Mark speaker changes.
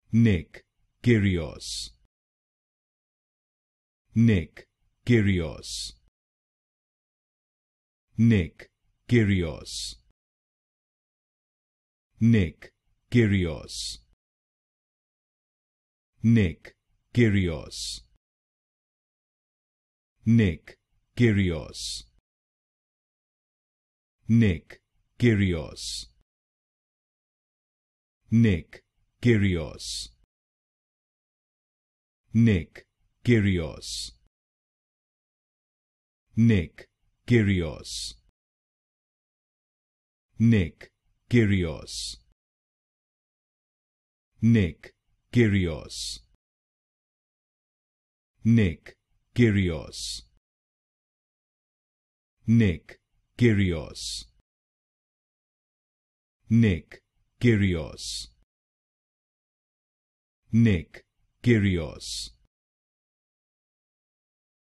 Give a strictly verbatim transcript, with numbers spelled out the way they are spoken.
Speaker 1: Nick Kyrgios, Nick Kyrgios, Nick Kyrgios, Nick Kyrgios, Nick Kyrgios, Nick Kyrgios, Nick Kyrgios, Nick Kyrgios, Nick Kyrgios, Nick Kyrgios, Nick Kyrgios, Nick Kyrgios, Nick Kyrgios, Nick Kyrgios, Nick Kyrgios, Nick Kyrgios,